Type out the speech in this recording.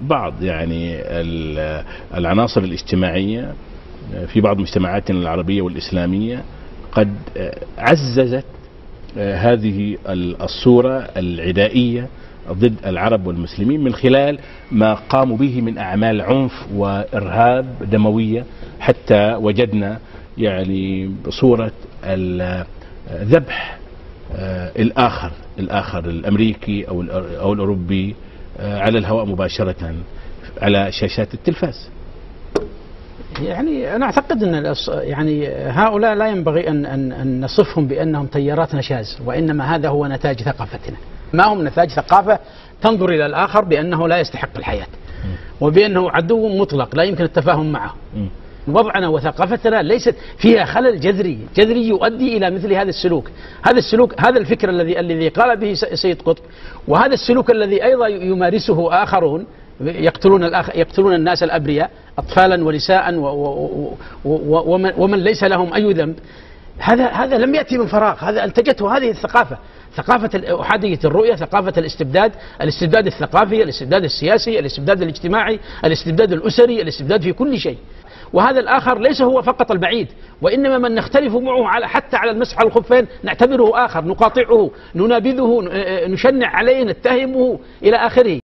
بعض يعني العناصر الاجتماعية في بعض مجتمعاتنا العربية والإسلامية قد عززت هذه الصورة العدائية ضد العرب والمسلمين من خلال ما قاموا به من أعمال عنف وإرهاب دموية، حتى وجدنا يعني صورة ذبح الآخر الأمريكي أو الأوروبي على الهواء مباشرة على شاشات التلفاز. يعني أنا أعتقد أن يعني هؤلاء لا ينبغي أن نصفهم بأنهم تيارات نشاز، وإنما هذا هو نتاج ثقافتنا. ما هم نتاج ثقافة تنظر إلى الآخر بأنه لا يستحق الحياة، وبأنه عدو مطلق لا يمكن التفاهم معه. وضعنا وثقافتنا ليست فيها خلل جذري يؤدي إلى مثل هذا السلوك. هذا الفكر الذي قال به سيد قطب، وهذا السلوك الذي أيضا يمارسه آخرون يقتلون الناس الأبرياء أطفالا ونساء ومن ليس لهم أي ذنب. هذا لم يأتي من فراغ، هذا أنتجته هذه الثقافة، ثقافة أحادية الرؤية، ثقافة الاستبداد الثقافي، الاستبداد السياسي، الاستبداد الاجتماعي، الاستبداد الأسري، الاستبداد في كل شيء. وهذا الآخر ليس هو فقط البعيد، وإنما من نختلف معه حتى على المسح على الخفين نعتبره آخر، نقاطعه، ننابذه، نشنع عليه، نتهمه إلى آخره.